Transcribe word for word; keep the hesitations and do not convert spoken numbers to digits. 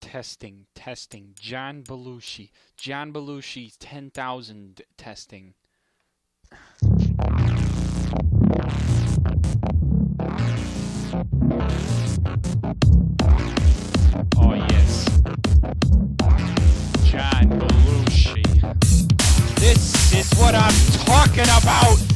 Testing, testing. John Belushi. John Belushi, ten thousand testing. Oh, yes. John Belushi. This is what I'm talking about.